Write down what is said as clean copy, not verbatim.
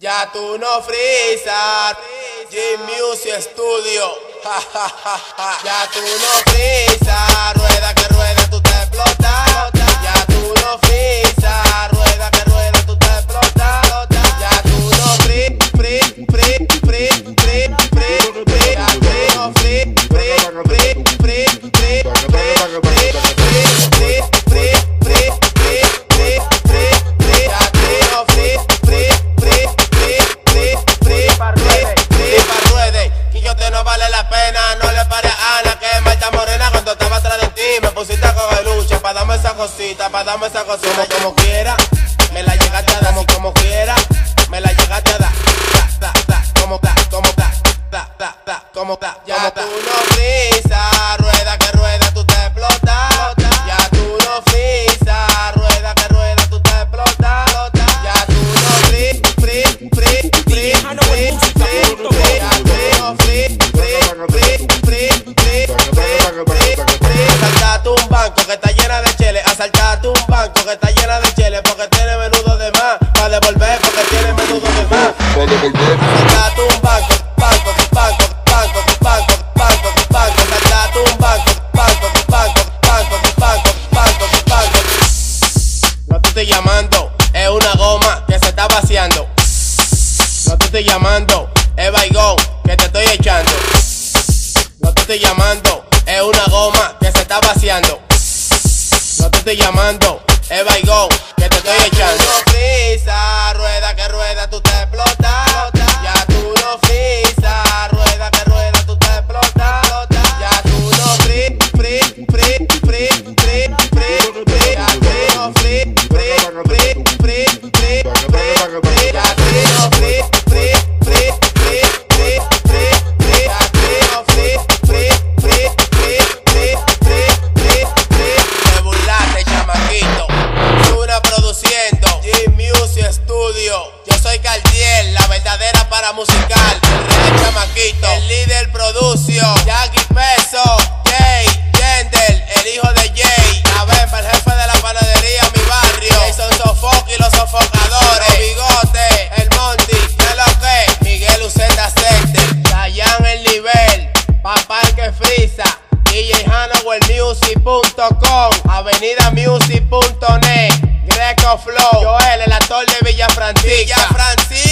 Ya tú no frisas, G-Music Studio. Ya tú no frisas, rueda que rueda, tú te explotas. Ya tú no frisas, rueda que rueda, tú te explotas. Ya tú no ya tú no vale la pena, no le pares a Ana, que Marta Morena cuando estaba atrás de ti me pusiste a coger lucha para darme esa cosita, como quiera, me la llegaste a dar, como quiera, me la llegaste a dar, ya tú no frisas, rueda que rueda, tú te explotas, ya tú no frisas, rueda que rueda, tú te explotas, ya tú asaltaste un banco que está llena de chele, asaltaste un banco que está llena de chele, porque tiene menudo de más, para devolver porque tiene menudo de más, asaltaste un banco, asaltaste un banco, no te estoy llamando, es una goma que se está vaciando. No te estoy llamando, es baigón que te estoy echando. No te estoy llamando, es una goma que se está vaciando. No te estoy llamando, es baigón que te estoy echando. No frisas, rueda que rueda, tú te explotas. Ya tú no frisas, rueda que rueda, tú te explotas. Ya tú no Yo soy Cartier, la verdadera para musical. El chamaquito, el líder producio, Jackie Peso, Jay, Yendel, el hijo de Jay, la Bemba, el jefe de la panadería, mi barrio, Jason Sofoque y los sofocadores, el Bigote, el Monty, ¿qué lo que? Miguel Uceta Center, Dayan el nivel, papá el que frisa, DJ HanoverMusic.com, avenidamusic.net, Greco Flow, Joel, el actor de Villa Francisca.